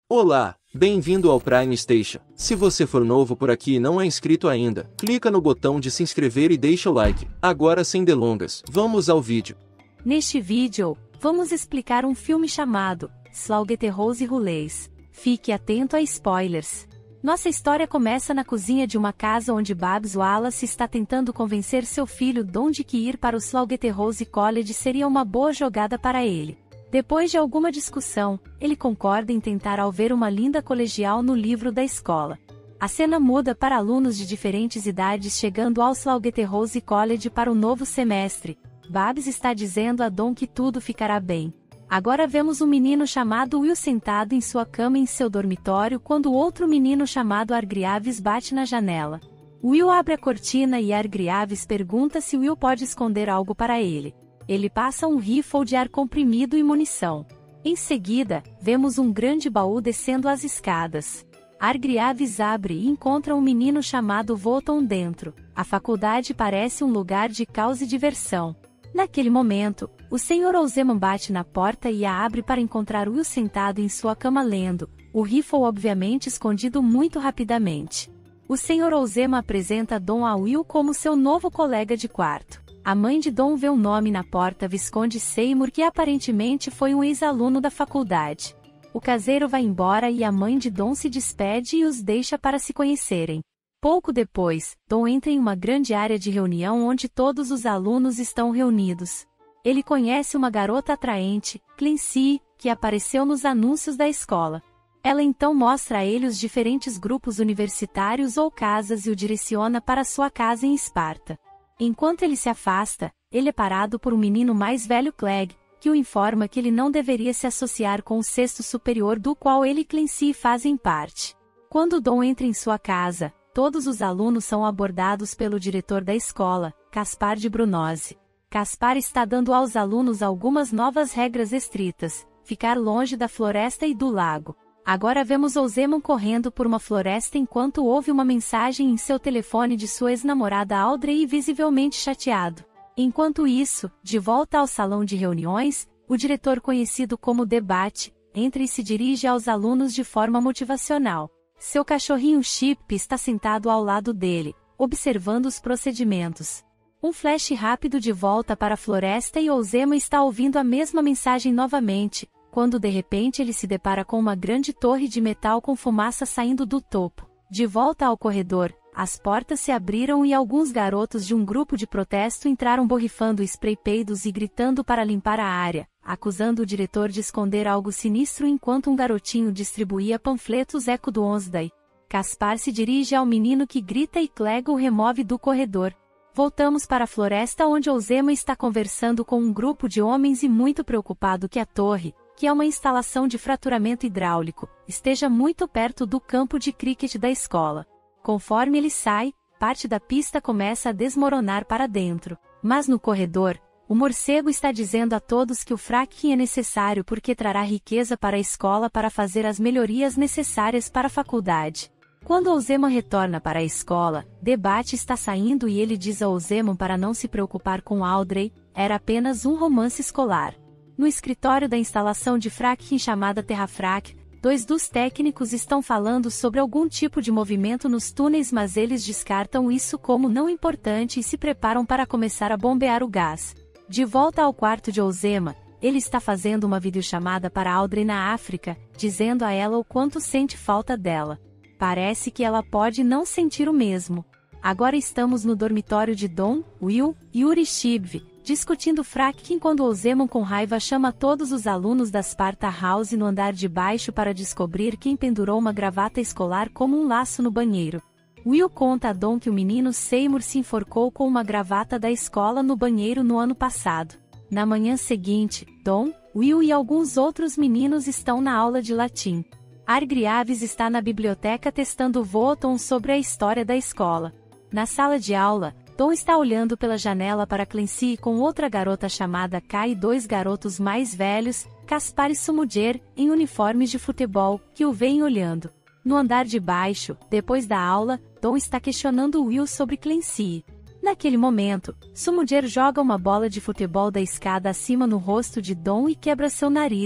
Olá, bem-vindo ao Prime Station. Se você for novo por aqui e não é inscrito ainda, clica no botão de se inscrever e deixa o like. Agora sem delongas, vamos ao vídeo. Neste vídeo, vamos explicar um filme chamado Slaughterhouse Rulers. Fique atento a spoilers. Nossa história começa na cozinha de uma casa onde Babs Wallace está tentando convencer seu filho Don de que ir para o Slaughterhouse College seria uma boa jogada para ele. Depois de alguma discussão, ele concorda em tentar ao ver uma linda colegial no livro da escola. A cena muda para alunos de diferentes idades chegando ao Slaughterhouse College para o novo semestre. Babs está dizendo a Don que tudo ficará bem. Agora vemos um menino chamado Will sentado em sua cama em seu dormitório quando outro menino chamado Hargreaves bate na janela. Will abre a cortina e Hargreaves pergunta se Will pode esconder algo para ele. Ele passa um rifle de ar comprimido e munição. Em seguida, vemos um grande baú descendo as escadas. Hargreaves abre e encontra um menino chamado Volton dentro. A faculdade parece um lugar de caos e diversão. Naquele momento, o Sr. Ozeman bate na porta e a abre para encontrar Will sentado em sua cama lendo, o rifle obviamente escondido muito rapidamente. O Sr. Ozeman apresenta Don a Will como seu novo colega de quarto. A mãe de Don vê um nome na porta Visconde Seymour que aparentemente foi um ex-aluno da faculdade. O caseiro vai embora e a mãe de Don se despede e os deixa para se conhecerem. Pouco depois, Don entra em uma grande área de reunião onde todos os alunos estão reunidos. Ele conhece uma garota atraente, Clancy, que apareceu nos anúncios da escola. Ela então mostra a ele os diferentes grupos universitários ou casas e o direciona para sua casa em Esparta. Enquanto ele se afasta, ele é parado por um menino mais velho Clegg, que o informa que ele não deveria se associar com o sexto superior do qual ele e Clancy fazem parte. Quando Don entra em sua casa, todos os alunos são abordados pelo diretor da escola, Caspar de Brunose. Caspar está dando aos alunos algumas novas regras estritas: ficar longe da floresta e do lago. Agora vemos Ozeman correndo por uma floresta enquanto ouve uma mensagem em seu telefone de sua ex-namorada Audrey e visivelmente chateado. Enquanto isso, de volta ao salão de reuniões, o diretor conhecido como Debate, entra e se dirige aos alunos de forma motivacional. Seu cachorrinho Chip está sentado ao lado dele, observando os procedimentos. Um flash rápido de volta para a floresta e Ozeman está ouvindo a mesma mensagem novamente, quando de repente ele se depara com uma grande torre de metal com fumaça saindo do topo. De volta ao corredor, as portas se abriram e alguns garotos de um grupo de protesto entraram borrifando spray peidos e gritando para limpar a área, acusando o diretor de esconder algo sinistro enquanto um garotinho distribuía panfletos Eco do Onsday. Caspar se dirige ao menino que grita e Clegg o remove do corredor. Voltamos para a floresta onde Ozeman está conversando com um grupo de homens e muito preocupado que a torre, que é uma instalação de fraturamento hidráulico, esteja muito perto do campo de cricket da escola. Conforme ele sai, parte da pista começa a desmoronar para dentro. Mas no corredor, o morcego está dizendo a todos que o fracking é necessário porque trará riqueza para a escola para fazer as melhorias necessárias para a faculdade. Quando Ozeman retorna para a escola, Debate está saindo e ele diz a Ozeman para não se preocupar com Audrey, era apenas um romance escolar. No escritório da instalação de fracking chamada Terrafrac, dois dos técnicos estão falando sobre algum tipo de movimento nos túneis, mas eles descartam isso como não importante e se preparam para começar a bombear o gás. De volta ao quarto de Ozeman, ele está fazendo uma videochamada para Audrey na África, dizendo a ela o quanto sente falta dela. Parece que ela pode não sentir o mesmo. Agora estamos no dormitório de Don, Will, Yuri e Shibvi, discutindo fracking quando Ozeman com raiva chama todos os alunos da Sparta House no andar de baixo para descobrir quem pendurou uma gravata escolar como um laço no banheiro. Will conta a Don que o menino Seymour se enforcou com uma gravata da escola no banheiro no ano passado. Na manhã seguinte, Don, Will e alguns outros meninos estão na aula de latim. Hargreaves está na biblioteca testando Volton sobre a história da escola. Na sala de aula, Don está olhando pela janela para Clancy com outra garota chamada Kai e dois garotos mais velhos, Caspar e Sumujer, em uniformes de futebol, que o veem olhando. No andar de baixo, depois da aula, Don está questionando Will sobre Clancy. Naquele momento, Sumujer joga uma bola de futebol da escada acima no rosto de Don e quebra seu nariz.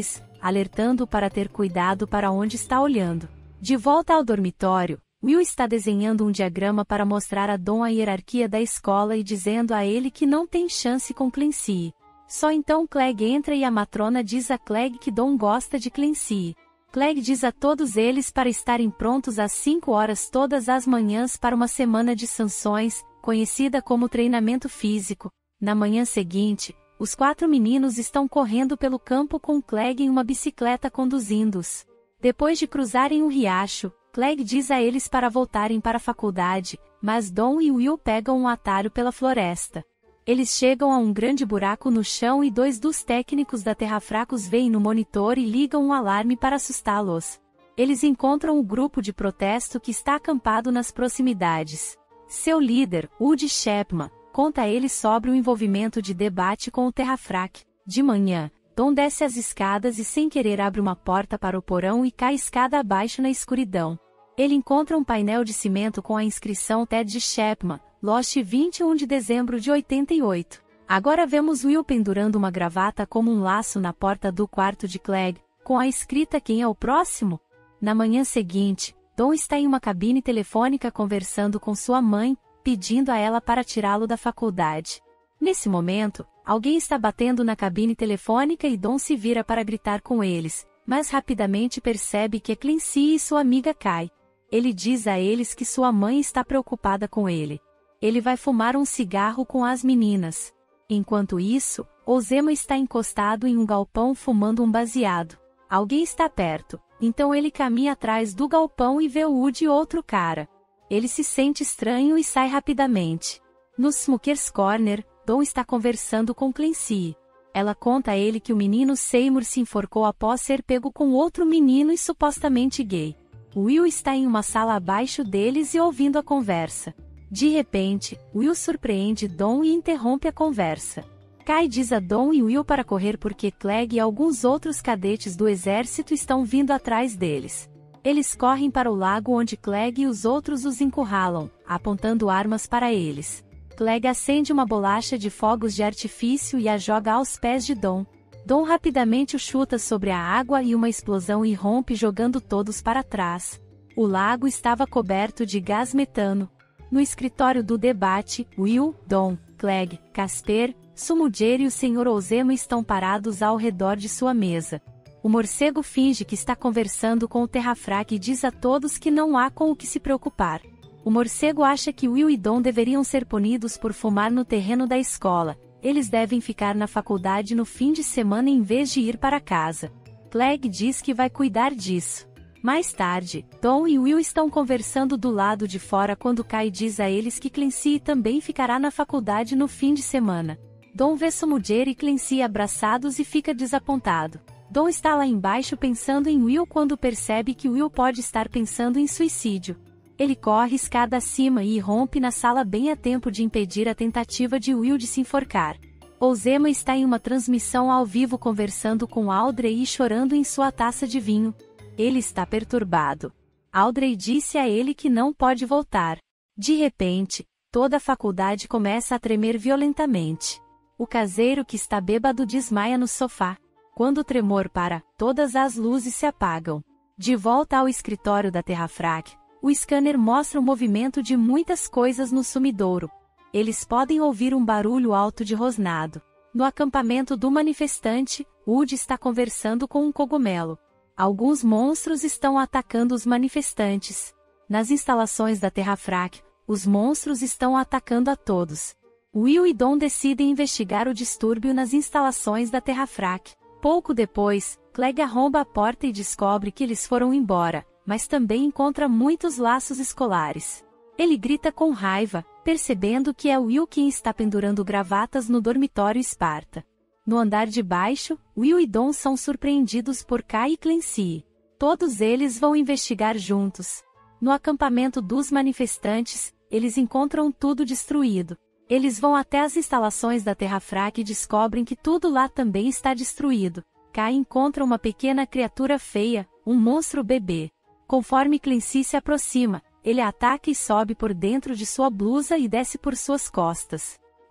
alertando-o para ter cuidado para onde está olhando. De volta ao dormitório, Will está desenhando um diagrama para mostrar a Dawn a hierarquia da escola e dizendo a ele que não tem chance com Clancy. Só então Clegg entra e a matrona diz a Clegg que Dawn gosta de Clancy. Clegg diz a todos eles para estarem prontos às 5 horas todas as manhãs para uma semana de sanções, conhecida como treinamento físico. Na manhã seguinte, os 4 meninos estão correndo pelo campo com Clegg em uma bicicleta conduzindo-os. Depois de cruzarem um riacho, Clegg diz a eles para voltarem para a faculdade, mas Dawn e Will pegam um atalho pela floresta. Eles chegam a um grande buraco no chão e 2 dos técnicos da Terrafracos veem no monitor e ligam um alarme para assustá-los. Eles encontram o grupo de protesto que está acampado nas proximidades. Seu líder, Woody Chapman, conta a eles sobre o envolvimento de debate com o Terrafrac. De manhã, Dawn desce as escadas e sem querer abre uma porta para o porão e cai escada abaixo na escuridão. Ele encontra um painel de cimento com a inscrição Ted Chapman, Lost 21 de dezembro de 88. Agora vemos Will pendurando uma gravata como um laço na porta do quarto de Clegg, com a escrita Quem é o próximo? Na manhã seguinte, Dawn está em uma cabine telefônica conversando com sua mãe, pedindo a ela para tirá-lo da faculdade. Nesse momento, alguém está batendo na cabine telefônica e Dawn se vira para gritar com eles, mas rapidamente percebe que é Clancy e sua amiga Kai. Ele diz a eles que sua mãe está preocupada com ele. Ele vai fumar um cigarro com as meninas. Enquanto isso, Ozema está encostado em um galpão fumando um baseado. Alguém está perto, então ele caminha atrás do galpão e vê Woody e outro cara. Ele se sente estranho e sai rapidamente. No Smokers Corner, Dawn está conversando com Clancy. Ela conta a ele que o menino Seymour se enforcou após ser pego com outro menino e supostamente gay. Will está em uma sala abaixo deles e ouvindo a conversa. De repente, Will surpreende Dawn e interrompe a conversa. Kai diz a Dawn e Will para correr porque Clegg e alguns outros cadetes do exército estão vindo atrás deles. Eles correm para o lago onde Clegg e os outros os encurralam, apontando armas para eles. Clegg acende uma bolacha de fogos de artifício e a joga aos pés de Dawn. Dawn rapidamente o chuta sobre a água e uma explosão irrompe jogando todos para trás. O lago estava coberto de gás metano. No escritório do debate, Will, Dawn, Clegg, Casper, Smudger e o Sr. Ozema estão parados ao redor de sua mesa. O morcego finge que está conversando com o Terrafrac e diz a todos que não há com o que se preocupar. O morcego acha que Will e Dawn deveriam ser punidos por fumar no terreno da escola. Eles devem ficar na faculdade no fim de semana em vez de ir para casa. Clegg diz que vai cuidar disso. Mais tarde, Dawn e Will estão conversando do lado de fora quando Kai diz a eles que Clancy também ficará na faculdade no fim de semana. Dawn vê Smudger e Clancy abraçados e fica desapontado. Dawn está lá embaixo pensando em Will quando percebe que Will pode estar pensando em suicídio. Ele corre escada acima e irrompe na sala bem a tempo de impedir a tentativa de Will de se enforcar. Ozema está em uma transmissão ao vivo conversando com Audrey e chorando em sua taça de vinho. Ele está perturbado. Audrey disse a ele que não pode voltar. De repente, toda a faculdade começa a tremer violentamente. O caseiro que está bêbado desmaia no sofá. Quando o tremor para, todas as luzes se apagam. De volta ao escritório da Terrafrac, o scanner mostra o movimento de muitas coisas no sumidouro. Eles podem ouvir um barulho alto de rosnado. No acampamento do manifestante, Woody está conversando com um cogumelo. Alguns monstros estão atacando os manifestantes. Nas instalações da Terrafrac, os monstros estão atacando a todos. Will e Dawn decidem investigar o distúrbio nas instalações da Terrafrac. Pouco depois, Clegg arromba a porta e descobre que eles foram embora, mas também encontra muitos laços escolares. Ele grita com raiva, percebendo que é Will quem está pendurando gravatas no dormitório Esparta. No andar de baixo, Will e Dawn são surpreendidos por Kai e Clancy. Todos eles vão investigar juntos. No acampamento dos manifestantes, eles encontram tudo destruído. Eles vão até as instalações da Terrafrac e descobrem que tudo lá também está destruído. Kai encontra uma pequena criatura feia, um monstro bebê. Conforme Clancy se aproxima, ele ataca e sobe por dentro de sua blusa e desce por suas costas.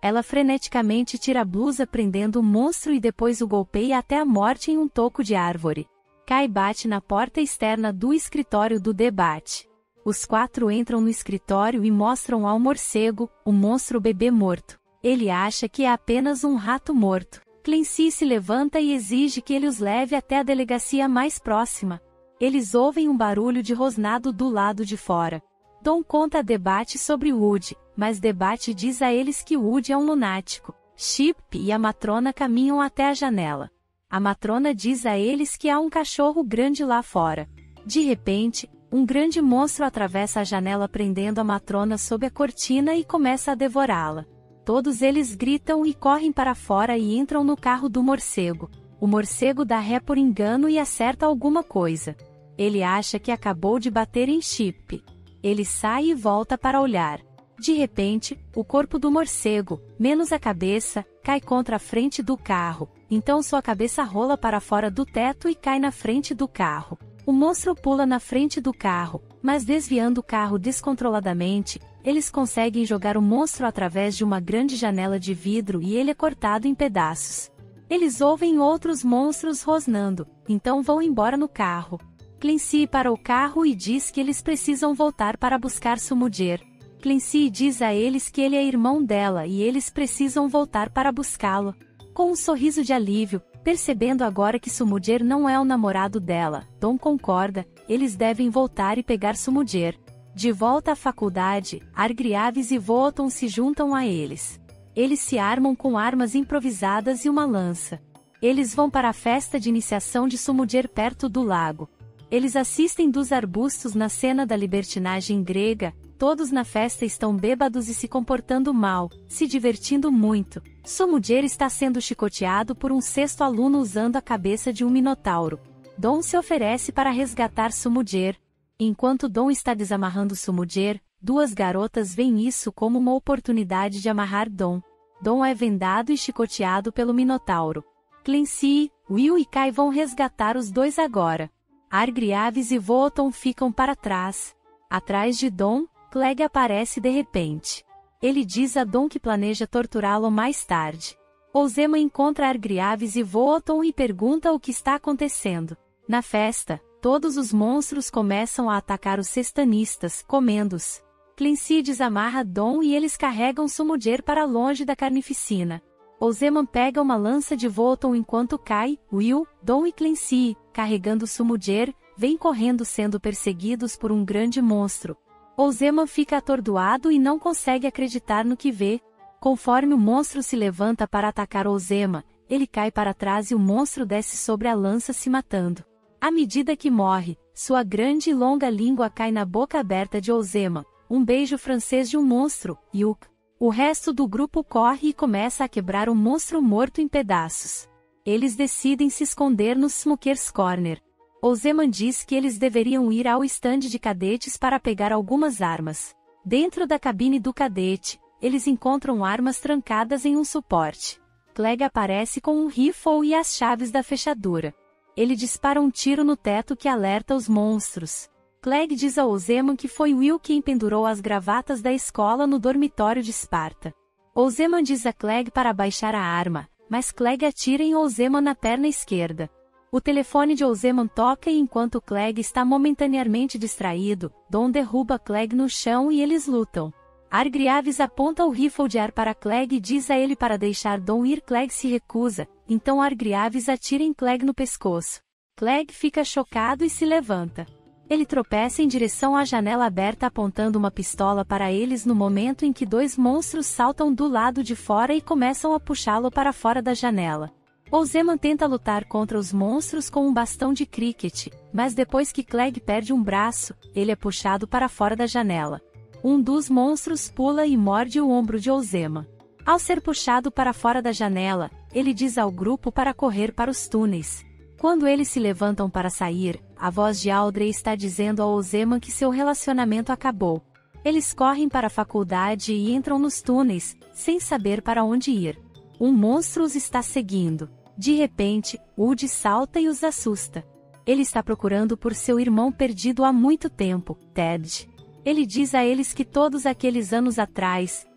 Ela freneticamente tira a blusa prendendo o monstro e depois o golpeia até a morte em um toco de árvore. Kai bate na porta externa do escritório do debate. Os 4 entram no escritório e mostram ao morcego, o monstro bebê morto. Ele acha que é apenas um rato morto. Clancy se levanta e exige que ele os leve até a delegacia mais próxima. Eles ouvem um barulho de rosnado do lado de fora. Dom conta a Debate sobre Woody, mas Debate diz a eles que Woody é um lunático. Chip e a matrona caminham até a janela. A matrona diz a eles que há um cachorro grande lá fora. De repente, um grande monstro atravessa a janela prendendo a matrona sob a cortina e começa a devorá-la. Todos eles gritam e correm para fora e entram no carro do morcego. O morcego dá ré por engano e acerta alguma coisa. Ele acha que acabou de bater em Chip. Ele sai e volta para olhar. De repente, o corpo do morcego, menos a cabeça, cai contra a frente do carro. Então sua cabeça rola para fora do teto e cai na frente do carro. O monstro pula na frente do carro, mas desviando o carro descontroladamente, eles conseguem jogar o monstro através de uma grande janela de vidro e ele é cortado em pedaços. Eles ouvem outros monstros rosnando, então vão embora no carro. Clancy para o carro e diz que eles precisam voltar para buscar Sumudger. Clancy diz a eles que ele é irmão dela e eles precisam voltar para buscá-lo. Com um sorriso de alívio, percebendo agora que Sumudger não é o namorado dela, Dom concorda, eles devem voltar e pegar Sumudger. De volta à faculdade, Argriaves e Voton se juntam a eles. Eles se armam com armas improvisadas e uma lança. Eles vão para a festa de iniciação de Sumudger perto do lago. Eles assistem dos arbustos na cena da libertinagem grega, todos na festa estão bêbados e se comportando mal, se divertindo muito. Sumudger está sendo chicoteado por um 6º aluno usando a cabeça de um minotauro. Dom se oferece para resgatar Sumudger. Enquanto Dom está desamarrando Sumudger, 2 garotas veem isso como uma oportunidade de amarrar Dom. Dom é vendado e chicoteado pelo minotauro. Clancy, Will e Kai vão resgatar os 2 agora. Argriaves e Voton ficam para trás. Atrás de Dom, Clegg aparece de repente. Ele diz a Dom que planeja torturá-lo mais tarde. Ozema encontra Argriaves e Voton e pergunta o que está acontecendo. Na festa, todos os monstros começam a atacar os sextanistas, comendo-os. Clancy desamarra Dom e eles carregam Sumudger para longe da carnificina. Ozema pega uma lança de Voton enquanto Kai, Will, Dom e Clancy, carregando Sumudger, vêm correndo sendo perseguidos por um grande monstro. Ozema fica atordoado e não consegue acreditar no que vê. Conforme o monstro se levanta para atacar Ozema, ele cai para trás e o monstro desce sobre a lança se matando. À medida que morre, sua grande e longa língua cai na boca aberta de Ozema, um beijo francês de um monstro, Yuk. O resto do grupo corre e começa a quebrar o monstro morto em pedaços. Eles decidem se esconder no Smokers Corner. Ozema diz que eles deveriam ir ao estande de cadetes para pegar algumas armas. Dentro da cabine do cadete, eles encontram armas trancadas em um suporte. Clegg aparece com um rifle e as chaves da fechadura. Ele dispara um tiro no teto que alerta os monstros. Clegg diz a Ozema que foi Will quem pendurou as gravatas da escola no dormitório de Esparta. Ozema diz a Clegg para abaixar a arma, mas Clegg atira em Ozema na perna esquerda. O telefone de Ozema toca e enquanto Clegg está momentaneamente distraído, Dom derruba Clegg no chão e eles lutam. Argriaves aponta o rifle de ar para Clegg e diz a ele para deixar Dom ir. Clegg se recusa, então Argriaves atira em Clegg no pescoço. Clegg fica chocado e se levanta. Ele tropeça em direção à janela aberta apontando uma pistola para eles no momento em que 2 monstros saltam do lado de fora e começam a puxá-lo para fora da janela. Ozema tenta lutar contra os monstros com um bastão de cricket, mas depois que Clegg perde um braço, ele é puxado para fora da janela. Um dos monstros pula e morde o ombro de Ozema. Ao ser puxado para fora da janela, ele diz ao grupo para correr para os túneis. Quando eles se levantam para sair, a voz de Audrey está dizendo a Ozema que seu relacionamento acabou. Eles correm para a faculdade e entram nos túneis, sem saber para onde ir. Um monstro os está seguindo. De repente, Woody salta e os assusta. Ele está procurando por seu irmão perdido há muito tempo, Ted. Ele diz a eles que todos aqueles anos atrás,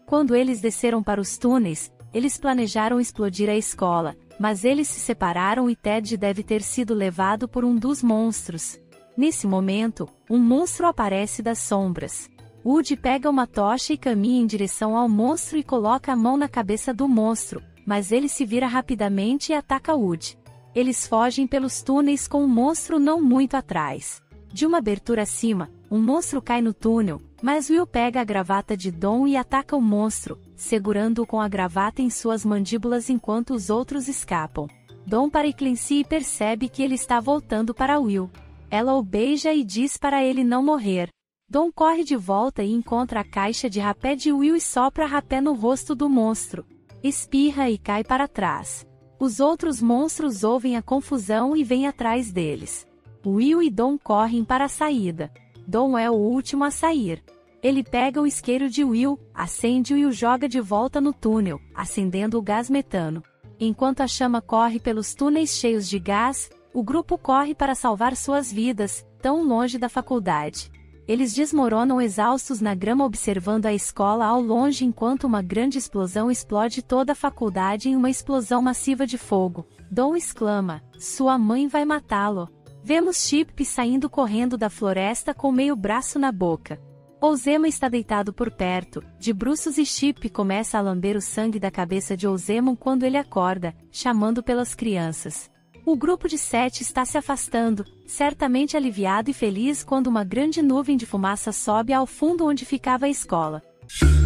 Quando eles desceram para os túneis, eles planejaram explodir a escola, mas eles se separaram e Ted deve ter sido levado por um dos monstros. Nesse momento, um monstro aparece das sombras. Woody pega uma tocha e caminha em direção ao monstro e coloca a mão na cabeça do monstro, mas ele se vira rapidamente e ataca Woody. Eles fogem pelos túneis com o monstro não muito atrás. De uma abertura acima, um monstro cai no túnel, mas Will pega a gravata de Dom e ataca o monstro, segurando-o com a gravata em suas mandíbulas enquanto os outros escapam. Dom para Clancy e percebe que ele está voltando para Will. Ela o beija e diz para ele não morrer. Dom corre de volta e encontra a caixa de rapé de Will e sopra rapé no rosto do monstro. Espirra e cai para trás. Os outros monstros ouvem a confusão e vêm atrás deles. Will e Dom correm para a saída. Dom é o último a sair. Ele pega o isqueiro de Will, acende-o e o joga de volta no túnel, acendendo o gás metano. Enquanto a chama corre pelos túneis cheios de gás, o grupo corre para salvar suas vidas, tão longe da faculdade. Eles desmoronam exaustos na grama observando a escola ao longe enquanto uma grande explosão explode toda a faculdade em uma explosão massiva de fogo. Dom exclama, sua mãe vai matá-lo. Vemos Chip saindo correndo da floresta com meio braço na boca. Ozema está deitado por perto, de bruços e Chip começa a lamber o sangue da cabeça de Ozemon quando ele acorda, chamando pelas crianças. O grupo de 7 está se afastando, certamente aliviado e feliz quando uma grande nuvem de fumaça sobe ao fundo onde ficava a escola.